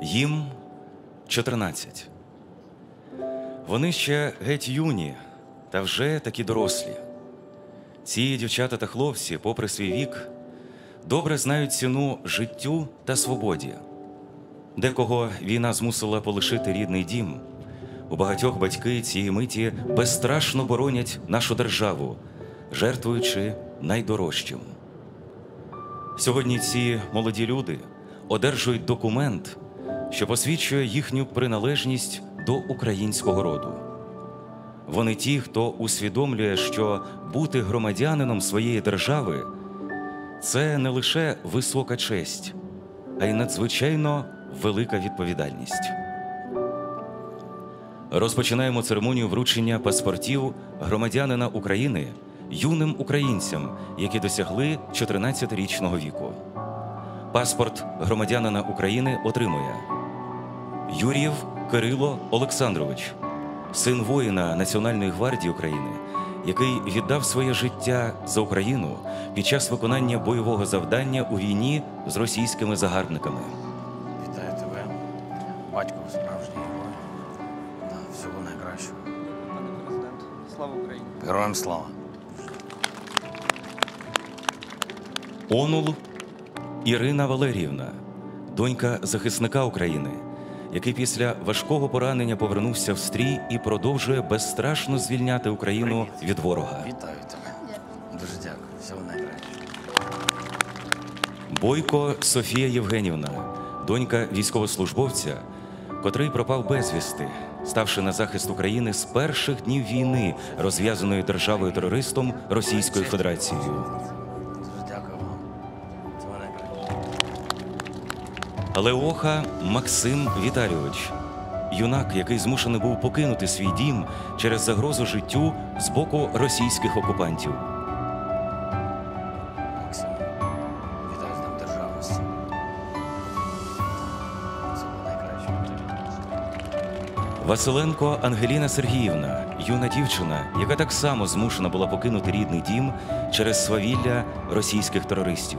Їм 14. Вони ще геть юні, та вже такі дорослі. Ці дівчата та хлопці, попри свій вік, добре знають ціну життю та свободі. Декого війна змусила полишити рідний дім. У багатьох батьки цієї миті безстрашно боронять нашу державу, жертвуючи найдорожчим. Сьогодні ці молоді люди одержують документ, що посвідчує їхню приналежність до українського роду. Вони ті, хто усвідомлює, що бути громадянином своєї держави – це не лише висока честь, а й надзвичайно велика відповідальність. Розпочинаємо церемонію вручення паспортів громадянина України юним українцям, які досягли 14-річного віку. Паспорт громадянина України отримує Юрієв Кирило Олександрович, син воїна Національної гвардії України, який віддав своє життя за Україну під час виконання бойового завдання у війні з російськими загарбниками. Вітаю тебе, батько справжній герой. Всього найкращого. Пане президент, слава Україні! Героям слава! Онул Ірина Валеріївна, донька захисника України, який після важкого поранення повернувся в стрій і продовжує безстрашно звільняти Україну від ворога. Вітаю тебе. Дуже дякую. Всього найкращого. Бойко Софія Євгенівна, донька військовослужбовця, котрий пропав безвісти, ставши на захист України з перших днів війни, розв'язаної державою-терористом Російською Федерацією. Дуже дякую вам. Всього найкращого. Леоха Максим Віталійович, юнак, який змушений був покинути свій дім через загрозу життю з боку російських окупантів. Максим, вітаю з Днем Державності. Всього найкращого. Василенко Ангеліна Сергіївна, юна дівчина, яка так само змушена була покинути рідний дім через свавілля російських терористів.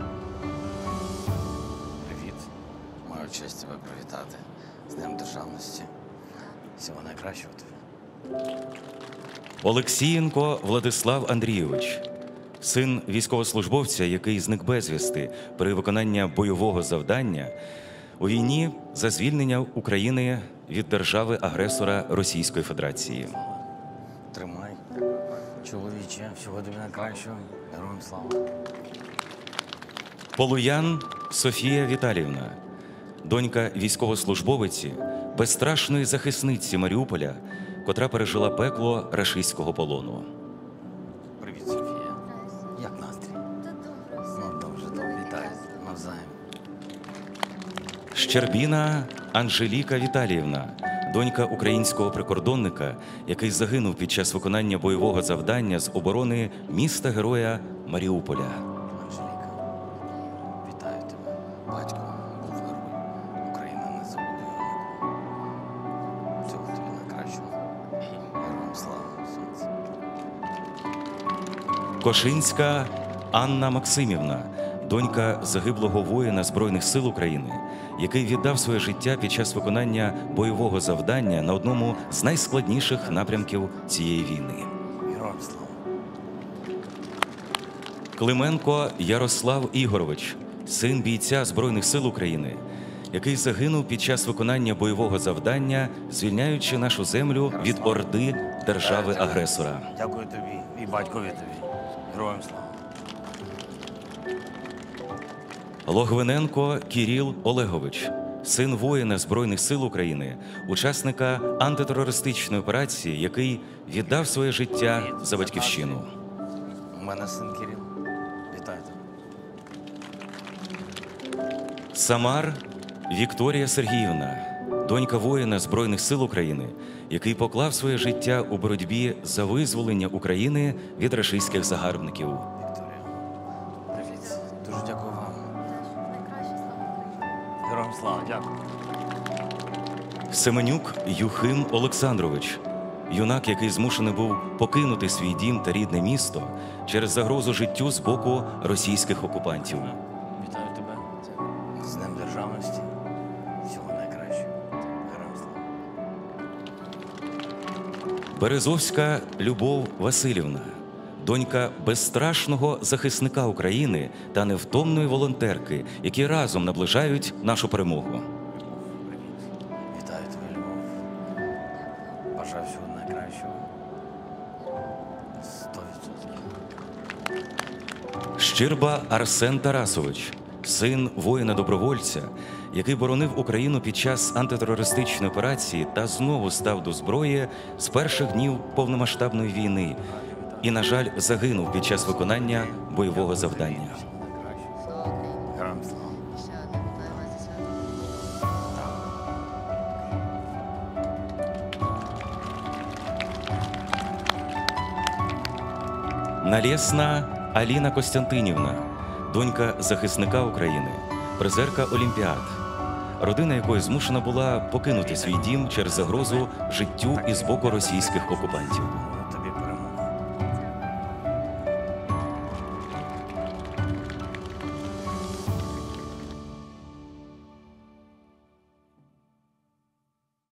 Привіт. Маю честь тебе привітати з Днем Державності. Всього найкращого тобі. Олексієнко Владислав Андрійович, син військовослужбовця, який зник безвісти при виконанні бойового завдання у війні за звільнення України від держави-агресора Російської Федерації. Тримай. Чоловіче, всього тобі найкращого. Героям слава. Полуян Софія Віталіївна, донька військовослужбовиці, безстрашної захисниці Маріуполя, котра пережила пекло рашистського полону. Привіт, Софія. Як настрій? Добре, вітаю. Навзаєм. Щербіна Анжеліка Віталіївна, донька українського прикордонника, який загинув під час виконання бойового завдання з оборони міста-героя Маріуполя. Анжеліка, вітаю тебе. Батько був герой. Україна не забуде його. Всього тобі найкращого. Героям слава, сонце. Кошинська Анна Максимівна, донька загиблого воїна Збройних сил України, який віддав своє життя під час виконання бойового завдання на одному з найскладніших напрямків цієї війни. Героям слава. Клименко Ярослав Ігорович, син бійця Збройних сил України, який загинув під час виконання бойового завдання, звільняючи нашу землю від орди держави-агресора. Дякую тобі і батькові тобі. Героям слава. Логвиненко Кіріл Олегович, син воїна Збройних сил України, учасника антитерористичної операції, який віддав своє життя за батьківщину. У мене син Кирил. Вітаю тебе. Самар Вікторія Сергіївна, донька воїна Збройних сил України, який поклав своє життя у боротьбі за визволення України від рашистських загарбників. Вікторія. Привіт. Дуже дякую вам. Героям слава, дякую. Семенюк Юхим Олександрович, юнак, який змушений був покинути свій дім та рідне місто через загрозу життю з боку російських окупантів. Вітаю тебе з Днем Державності. Всього Березовська Любов Васильівна, донька безстрашного захисника України та невтомної волонтерки, які разом наближають нашу перемогу. Вітаю тебе, Любов. Бажаю всього найкращого. 100%. Щирба Арсен Тарасович, син воїна-добровольця, який боронив Україну під час антитерористичної операції та знову став до зброї з перших днів повномасштабної війни і, на жаль, загинув під час виконання бойового завдання. Героям слава. Ще одне вітаю вас зі святом. Налєсна Аліна Костянтинівна, донька захисника України, призерка Олімпіад, родина якої змушена була покинути свій дім через загрозу життю із боку російських окупантів.